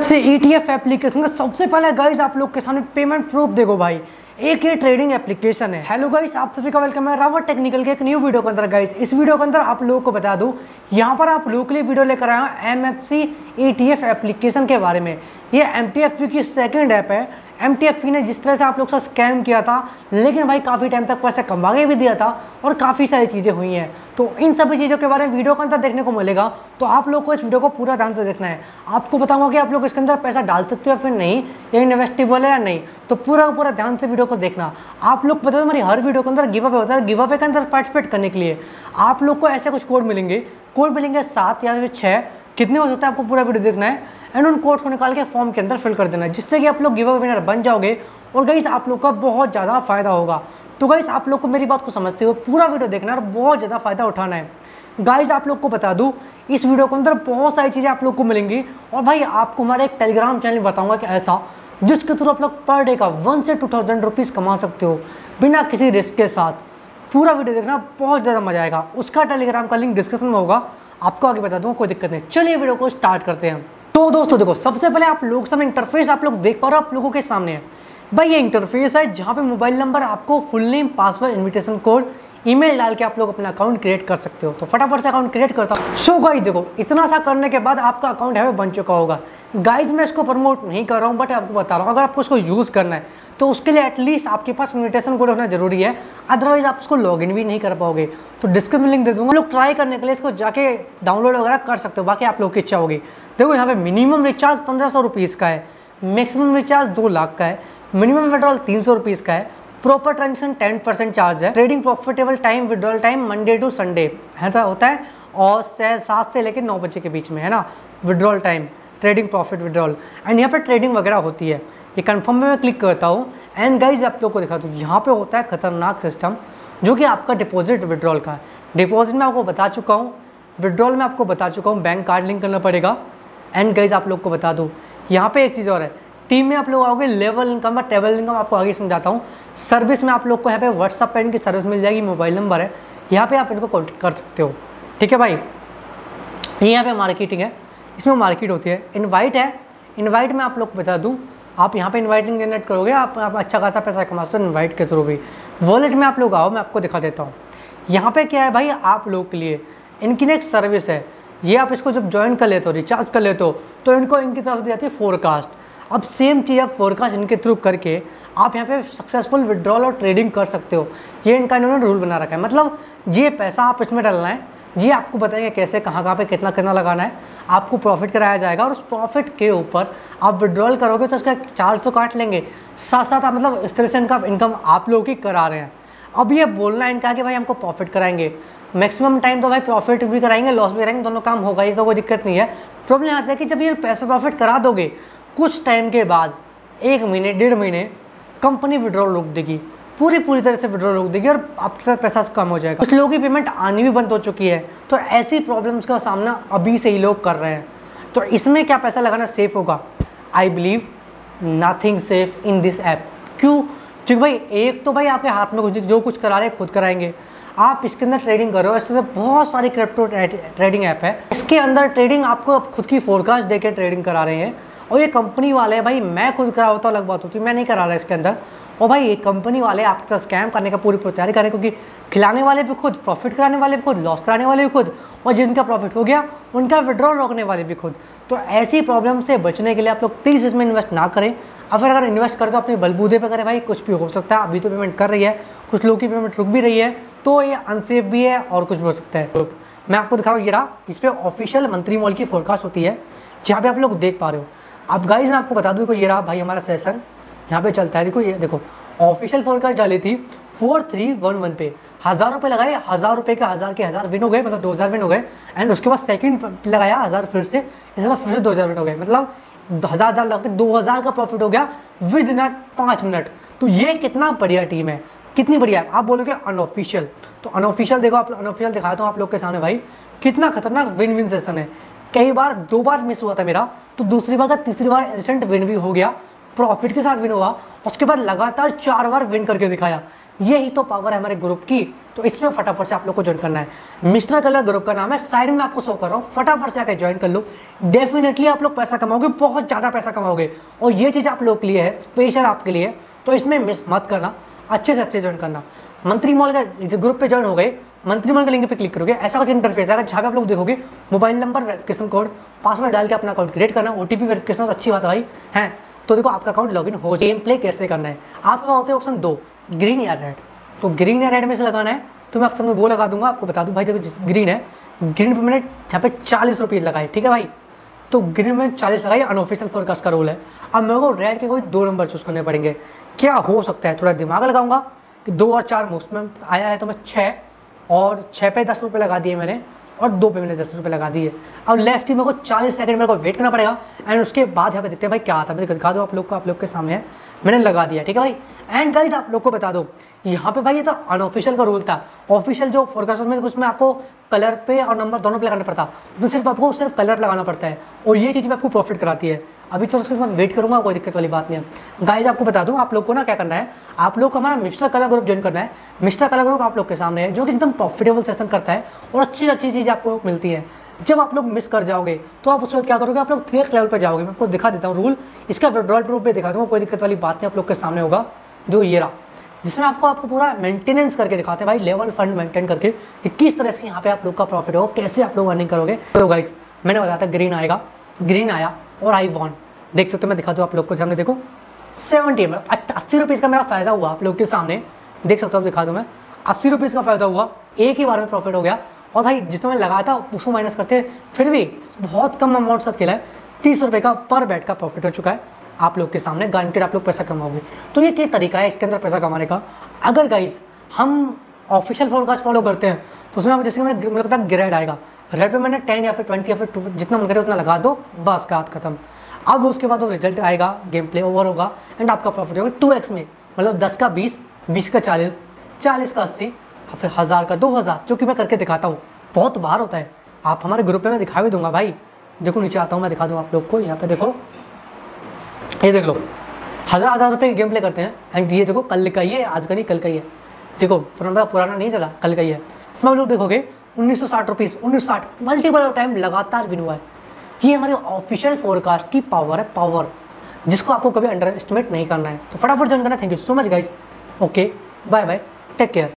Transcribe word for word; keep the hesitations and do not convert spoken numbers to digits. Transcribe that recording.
से ETF application का सबसे पहले गाइस आप लोग के सामने पेमेंट प्रूफ देखो भाई, एक ये ट्रेडिंग एप्लीकेशन है। हेलो गाइस, आप सभी का वेलकम है रावत टेक्निकल के एक न्यू वीडियो के अंदर। गाइस इस वीडियो के अंदर आप लोगों को बता दूं, यहाँ पर आप लोगों के लिए वीडियो लेकर आया हूँ एमएफसी ईटीएफ एप्लीकेशन के बारे में। ये एमटीएफ की सेकंड ऐप है। एमटीएफ ने जिस तरह से आप लोग से स्कैम किया था, लेकिन भाई काफ़ी टाइम तक पैसे कमा के भी दिया था और काफ़ी सारी चीज़ें हुई हैं। तो इन सभी चीज़ों के बारे में वीडियो के अंदर देखने को मिलेगा, तो आप लोग को इस वीडियो को पूरा ध्यान से देखना है। आपको बताऊंगा कि आप लोग इसके अंदर पैसा डाल सकते हो फिर नहीं, ये इन्वेस्टेबल है या नहीं, तो पूरा पूरा ध्यान से वीडियो को देखना। आप लोग पता है हमारी हर वीडियो के अंदर गिव अवे होता है। गिव अवे के अंदर पार्टिसिपेट करने के लिए आप लोग को ऐसे कुछ कोड मिलेंगे, कोड मिलेंगे सात या फिर छः, कितने हो सकते हैं आपको पूरा वीडियो देखना है एंड उन कोड को निकाल के फॉर्म के अंदर फिल कर देना है, जिससे कि आप लोग गिव अवे विनर बन जाओगे और गाइस आप लोग का बहुत ज़्यादा फायदा होगा। तो गाइस आप लोग को मेरी बात को समझते हो, पूरा वीडियो देखना है और बहुत ज़्यादा फायदा उठाना है। गाइस आप लोग को बता दूं, इस वीडियो के अंदर बहुत सारी चीज़ें आप लोग को मिलेंगी और भाई आपको हमारा एक टेलीग्राम चैनल बताऊंगा कि ऐसा जिसके थ्रू आप लोग पर डे का वन से टू थाउजेंड रुपीज़ कमा सकते हो बिना किसी रिस्क के साथ। पूरा वीडियो देखना, बहुत ज़्यादा मजा आएगा। उसका टेलीग्राम का लिंक डिस्क्रिप्शन में होगा, आपको आगे बता दूंगा, कोई दिक्कत नहीं। चलिए वीडियो को स्टार्ट करते हैं। तो दोस्तों देखो, सबसे पहले आप लोग सामने इंटरफेस आप लोग देख पा रहे हो, आप लोगों के सामने है भाई ये इंटरफेस है जहाँ पे मोबाइल नंबर, आपको full name, password, invitation code, email डाल के आप लोग अपना अकाउंट क्रिएट कर सकते हो। तो फटाफट से अकाउंट क्रिएट करता हूँ। सो गाइस देखो, इतना सा करने के बाद आपका अकाउंट यहाँ पे बन चुका होगा। गाइस मैं इसको प्रमोट नहीं कर रहा हूँ, बट आपको बता रहा हूँ, अगर आपको इसको यूज़ करना है तो उसके लिए एटलीस्ट आपके पास इन्विटेशन कोड होना जरूरी है, अदरवाइज आप उसको लॉगिन भी नहीं कर पाओगे। तो डिस्क्रिप्शन लिंक दे दूँगा, लोग ट्राई करने के लिए इसको जाके डाउनलोड वगैरह कर सकते हो, बाकी आप लोग की इच्छा होगी। देखो यहाँ पे मिनिमम रिचार्ज पंद्रह सौ रुपीज़ का है, मैक्सिमम रिचार्ज दो लाख का है, मिनिमम विड्रॉल तीन सौ रुपीज़ का है, proper transaction ten percent charge है, trading profitable time withdrawal time Monday to Sunday ऐसा होता है और सात से लेकर नौ बजे के बीच में है ना withdrawal time, trading profit withdrawal. And यहाँ पर ट्रेडिंग वगैरह होती है। ये कंफर्म में मैं क्लिक करता हूँ एंड गाइज आप लोग को दिखा दूँ, यहाँ पे होता है खतरनाक सिस्टम जो कि आपका डिपॉजिट विड्रॉल का है। डिपॉजिट में आपको बता चुका हूँ, विड्रॉल में आपको बता चुका हूँ, बैंक कार्ड लिंक करना पड़ेगा। एंड गाइज आप लोग को बता दूँ, यहाँ पे एक चीज़ और है, टीम में आप लोग आओगे, लेवल इनकम और टेबल इनकम आपको आगे समझाता हूँ। सर्विस में आप लोग को यहाँ पे व्हाट्सअप पे इनकी सर्विस मिल जाएगी, मोबाइल नंबर है, यहाँ पे आप इनको कॉन्टेक्ट कर सकते हो। ठीक है भाई, यहाँ पे मार्केटिंग है, इसमें मार्केट होती है। इनवाइट है, इनवाइट में आप लोग को बता दूँ, आप यहाँ पे इनवाइटिंग जनरेट करोगे, आप, आप अच्छा खासा पैसा कमा सकते हो इन्वाइट के थ्रू भी। वॉलेट में आप लोग आओ, मैं आपको दिखा देता हूँ। यहाँ पे क्या है भाई, आप लोग के लिए इनकी ना एक सर्विस है, ये आप इसको जब ज्वाइन कर लेते हो, रिचार्ज कर लेते हो, तो इनको इनकी तरफ दी जाती है फोरकास्ट। अब सेम चीज़ आप फोरकास्ट इनके थ्रू करके आप यहाँ पे सक्सेसफुल विड्रॉल और ट्रेडिंग कर सकते हो। ये इनका इन्होंने रूल बना रखा है, मतलब ये पैसा आप इसमें डालना है, ये आपको बताएंगे कैसे, कहाँ कहाँ पे कितना कितना लगाना है, आपको प्रॉफिट कराया जाएगा और उस प्रॉफिट के ऊपर आप विड्रॉल करोगे तो उसका चार्ज तो काट लेंगे, साथ साथ आप मतलब इस तरह से इनका इनकम आप लोग ही करा रहे हैं। अब ये बोलना है इनका कि भाई हमको प्रॉफिट कराएंगे, मैक्सिमम टाइम तो भाई प्रॉफिट भी कराएंगे, लॉस भी कराएंगे, दोनों काम होगा, ये तो कोई दिक्कत नहीं है। प्रॉब्लम आता है कि जब ये पैसा प्रॉफिट करा दोगे, कुछ टाइम के बाद एक महीने डेढ़ महीने कंपनी विड्रॉल रोक देगी, पूरी पूरी तरह से विड्रॉल रोक देगी और आपके साथ पैसा कम हो जाएगा। कुछ लोगों की पेमेंट आनी भी बंद हो चुकी है, तो ऐसी प्रॉब्लम्स का सामना अभी से ही लोग कर रहे हैं। तो इसमें क्या पैसा लगाना सेफ होगा? I believe nothing safe in this app. क्यों? क्योंकि भाई एक तो भाई आपके हाथ में कुछ जो कुछ करा रहे खुद कराएंगे, आप इसके अंदर ट्रेडिंग करो। ऐसे तो बहुत सारी क्रिप्टो ट्रेडिंग ऐप है, इसके अंदर ट्रेडिंग आपको खुद की फोरकास्ट देके ट्रेडिंग करा रहे हैं और ये कंपनी वाले भाई, मैं खुद करा होता अलग बात होती, मैं नहीं करा रहा इसके अंदर। और भाई ये कंपनी वाले आपके साथ स्कैम करने का पूरी पूरी तैयारी करें, क्योंकि खिलाने वाले भी खुद, प्रॉफिट कराने वाले भी खुद, लॉस कराने वाले भी खुद, और जिनका प्रॉफिट हो गया उनका विड्रॉल रोकने वाले भी खुद। तो ऐसी प्रॉब्लम से बचने के लिए आप लोग प्लीज़ इसमें इन्वेस्ट ना करें, और फिर अगर इन्वेस्ट करें तो अपने बलबूते पर करें। भाई कुछ भी हो सकता है, अभी तो पेमेंट कर रही है, कुछ लोगों की पेमेंट रुक भी रही है, तो ये अनसेफ भी है और कुछ भी हो सकता है। मैं आपको दिखा रहा हूँ, ये रहा, इस पर ऑफिशियल मंत्री मॉल की फोरकास्ट होती है, जहाँ पे आप लोग देख पा रहे हो। अब गाइस मैं आपको बता दूँ कि ये रहा भाई हमारा सेशन यहाँ पे चलता है। देखो ये देखो, ऑफिशियल फोरकास्ट डाली थी फोर थ्री वन वन पे, हज़ार रुपये लगाए, हज़ार रुपये के हज़ार के हज़ार विन हो गए, मतलब दो हज़ार विन हो गए। एंड उसके बाद सेकंड लगाया हज़ार, फिर से इसके बाद फिर से दो हज़ार विन हो गए, मतलब हज़ार हज़ार लगा के दो हज़ार का प्रॉफिट हो गया विद इन पाँच मिनट। तो ये कितना बढ़िया टीम है, कितनी बढ़िया है। आप बोलोगे अनऑफिशियल, तो अनऑफिशियल देखो, आप अनऑफिशियल दिखाता हूँ आप लोग के सामने भाई, कितना खतरनाक विन विन सेशन है। कई बार दो बार मिस हुआ था मेरा, तो दूसरी बार का तीसरी बार इंस्टेंट विन भी हो गया, प्रॉफिट के साथ विन हुआ, उसके बाद लगातार चार बार विन करके दिखाया। यही तो पावर है हमारे ग्रुप की। तो इसमें फटाफट से आप लोग को ज्वाइन करना है। मिस्टर कलर ग्रुप का नाम है, साइड में आपको शो कर रहा हूँ, फटाफट से आकर ज्वाइन कर लो। डेफिनेटली आप लोग पैसा कमाओगे, बहुत ज़्यादा पैसा कमाओगे, और ये चीज़ आप लोग के लिए है, स्पेशल आपके लिए। तो इसमें मिस मत करना, अच्छे से अच्छे ज्वाइन करना। मंत्री मॉल का ग्रुप पे ज्वाइन हो गए, मंत्री मॉल के लिंक पे क्लिक करोगे, ऐसा कुछ इंटरफेस आएगा जहाँ पे आप लोग देखोगे mobile number, verification code, password डाल के अपना अकाउंट क्रिएट करना। ओटीपी वेरिफिकेशन अच्छी बात है भाई है। तो देखो आपका अकाउंट लॉगिन हो जाए। गेम प्ले कैसे करना है, आपके पास होते हैं ऑप्शन दो, ग्रीन या रेड। तो ग्रीन या रेड में से लगाना है, तो मैं आप सब में वो लगा दूंगा। आपको बता दूं भाई, देखो ग्रीन है, ग्रीन पे मैंने यहाँ पे चालीस रुपीज़ लगाए, ठीक है भाई। तो ग्रीन में चालीस लगाई, अनऑफिशियल फोरकास्ट का रोल है। अब मेरे को रेड के कोई दो नंबर चूज करने पड़ेंगे। क्या हो सकता है, थोड़ा दिमाग लगाऊंगा कि दो और चार मुफ्त में आया है, तो मैं छः और छः पे दस रुपये लगा दिए मैंने, और दो पे मैंने दस रुपये लगा दिए। अब लेफ्ट ही मेरे को चालीस सेकंड मेरे को वेट करना पड़ेगा, एंड उसके बाद यहाँ पे देखते हैं भाई क्या आता है। मैं दिखा दो आप लोग को, आप लोग के सामने है, मैंने लगा दिया, ठीक है भाई। एंड गाइस आप लोग को बता दो, यहाँ पे भाई ये तो अनऑफिशियल का रूल था। ऑफिशियल जो फोरकास्ट में उसमें आपको कलर पे और नंबर दोनों पे लगाना पड़ता, तो सिर्फ आपको सिर्फ कलर पे लगाना पड़ता है, और ये चीज़ में आपको प्रॉफिट कराती है। अभी तो उसके बाद वेट करूंगा, कोई दिक्कत वाली बात नहीं है। गाइस आपको बता दूं, आप लोग को ना क्या करना है, आप लोग को हमारा मिस्टर कलर ग्रुप ज्वाइन करना है। मिस्टर कलर ग्रुप आप लोग के सामने है, जो कि एकदम प्रॉफिटेबल सेशन करता है और अच्छी अच्छी चीज़ आपको मिलती है। जब आप लोग मिस कर जाओगे तो आप उसमें क्या करोगे, आप लोग थ्री एक्स लेवल पर जाओगे। मैं आपको दिखा देता हूँ रूल, इसका विड्रॉल प्रूफ भी दिखा दूँगा, कोई दिक्कत वाली बात नहीं, आप लोग के सामने होगा जो ये रहा, जिसमें आपको आपको पूरा मेंटेनेंस करके दिखाते हैं भाई, लेवल फंड मेंटेन करके कि किस तरह से यहाँ पे आप लोग का प्रॉफिट हो, कैसे आप लोग अर्निंग करोगे। तो गाइस मैंने बताया था ग्रीन आएगा, ग्रीन आया और आई वॉन्ट, देख सकते हो। मैं दिखा दूँ आप लोग को सामने, देखो सेवेंटी में अस्सी रुपीज़ का मेरा फायदा हुआ, आप लोग के सामने देख सकते हो। दिखा दूँ मैं, अस्सी रुपीज़ का फायदा हुआ, एक ही बार में प्रॉफिट हो गया। और भाई जिसमें मैंने लगाया था उसको माइनस करते फिर भी बहुत कम अमाउंट साथ खेला है, तीस रुपये का पर बैट का प्रॉफिट हो चुका है आप लोग के सामने। गारंटेड आप लोग पैसा कमाओगे। तो ये क्या तरीका है इसके अंदर पैसा कमाने का। अगर गाइस हम ऑफिशियल फोरकास्ट फॉलो करते हैं तो उसमें जैसे मैंने मुझे पता ग्रेड आएगा, रेड पे मैंने टेन या फिर ट्वेंटी या फिर टू, जितना मन करे उतना लगा दो, बस बात खत्म। अब उसके बाद वो रिजल्ट आएगा, गेम प्ले ओवर होगा, एंड आपका प्रॉफिट होगा टू एक्स में, मतलब दस का बीस, बीस का चालीस, चालीस का अस्सी, फिर हज़ार का दो हज़ार, जो कि मैं करके दिखाता हूँ। बहुत बार होता है, आप हमारे ग्रुप पे मैं दिखा भी दूंगा भाई। देखो नीचे आता हूँ, मैं दिखा दूँ आप लोग को। यहाँ पे देखो, ये देख लो, हज़ार हज़ार रुपये गेम प्ले करते हैं। एंड ये देखो कल का ही है, आज का नहीं, कल का ही है। देखो पुराना पुराना नहीं चला, कल का ही है। इसमें आप लोग देखोगे उन्नीस सौ साठ रुपीज़, उन्नीस सौ साठ मल्टीपल टाइम लगातार विन हुआ है। ये हमारे ऑफिशियल फोरकास्ट की पावर है, पावर, जिसको आपको कभी अंडर एस्टिमेट नहीं करना है। तो फटाफट ज्वाइन करना। Thank you so much guys. Okay, bye bye, take care.